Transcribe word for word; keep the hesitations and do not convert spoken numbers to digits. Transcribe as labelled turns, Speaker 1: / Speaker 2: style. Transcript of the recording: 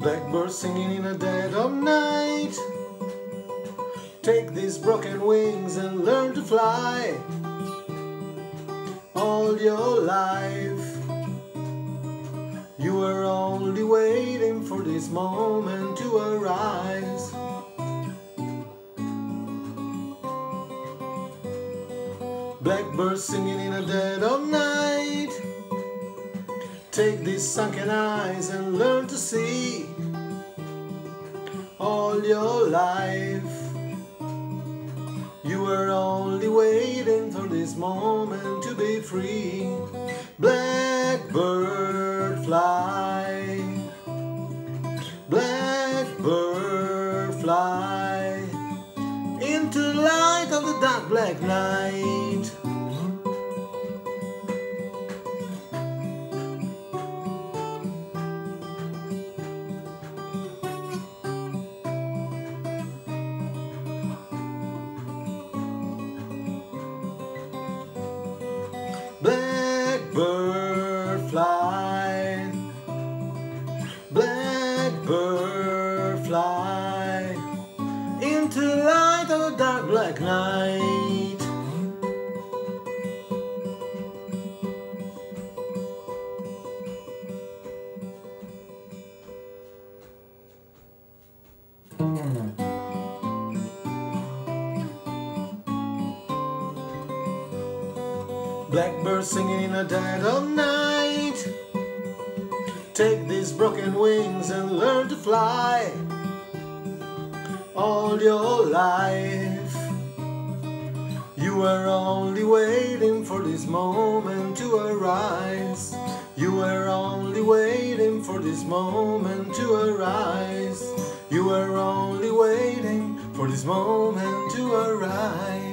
Speaker 1: Blackbird singing in the dead of night. Take these broken wings and learn to fly. All your life you were only waiting for this moment to arise. Blackbird singing in the dead of night. Take these sunken eyes and learn to see. All your life you were only waiting for this moment to be free. Blackbird fly, blackbird fly into the light of the dark black night. Blackbird fly, blackbird fly into the light of the dark black night. Blackbird singing in the dead of night. Take these broken wings and learn to fly. All your life you were only waiting for this moment to arise. You were only waiting for this moment to arise. You were only waiting for this moment to arise.